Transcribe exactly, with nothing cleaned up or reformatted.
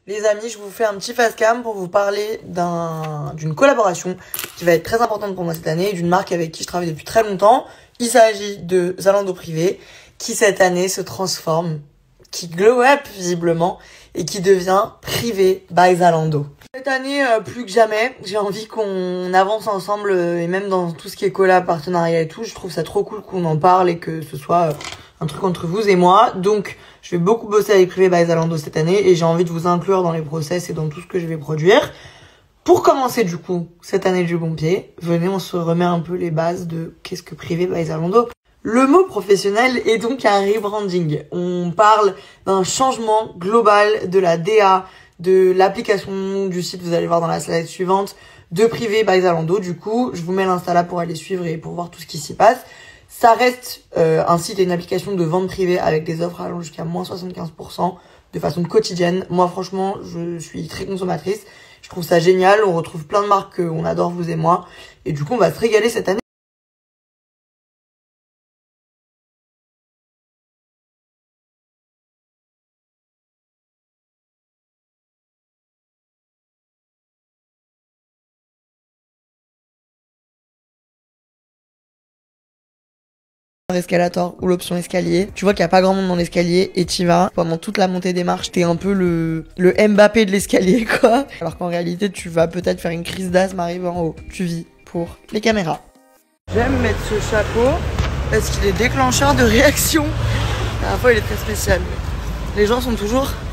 Les amis, je vous fais un petit face cam pour vous parler d'un, d'une collaboration qui va être très importante pour moi cette année, d'une marque avec qui je travaille depuis très longtemps. Il s'agit de Zalando Privé, qui cette année se transforme, qui glow up visiblement, et qui devient Privé by Zalando. Cette année, euh, plus que jamais, j'ai envie qu'on avance ensemble, euh, et même dans tout ce qui est collab, partenariat et tout, je trouve ça trop cool qu'on en parle et que ce soit... Euh, un truc entre vous et moi. Donc, je vais beaucoup bosser avec Privé by Zalando cette année et j'ai envie de vous inclure dans les process et dans tout ce que je vais produire. Pour commencer, du coup, cette année du bon pied, venez, on se remet un peu les bases de qu'est-ce que Privé by Zalando. Le mot professionnel est donc un rebranding. On parle d'un changement global de la D A, de l'application du site, vous allez voir dans la slide suivante, de Privé by Zalando. Du coup, je vous mets l'insta là pour aller suivre et pour voir tout ce qui s'y passe. Ça reste euh, un site et une application de vente privée avec des offres allant jusqu'à moins soixante-quinze pour cent de façon quotidienne. Moi, franchement, je suis très consommatrice. Je trouve ça génial. On retrouve plein de marques qu'on adore, vous et moi. Et du coup, on va se régaler cette année. Escalator ou l'option escalier. Tu vois qu'il n'y a pas grand monde dans l'escalier et tu vas pendant toute la montée des marches. T'es un peu le, le Mbappé de l'escalier, quoi. Alors qu'en réalité, tu vas peut-être faire une crise d'asthme arrivé en haut. Tu vis pour les caméras. J'aime mettre ce chapeau parce qu'il est déclencheur de réaction. La dernière fois, il est très spécial. Les gens sont toujours